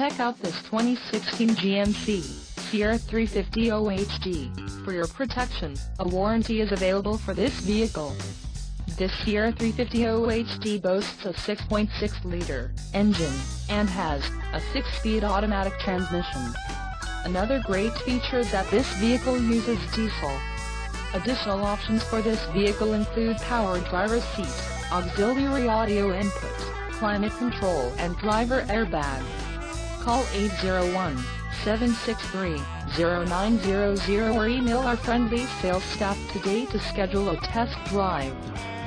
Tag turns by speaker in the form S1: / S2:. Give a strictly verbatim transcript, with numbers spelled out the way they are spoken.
S1: Check out this twenty sixteen G M C Sierra three fifty O H D. For your protection, a warranty is available for this vehicle. This Sierra three fifty O H D boasts a six point six liter engine, and has a six speed automatic transmission. Another great feature is that this vehicle uses diesel. Additional options for this vehicle include power driver's seat, auxiliary audio input, climate control and driver airbag. Call eight zero one, seven six three, zero nine zero zero or email our friendly sales staff today to schedule a test drive.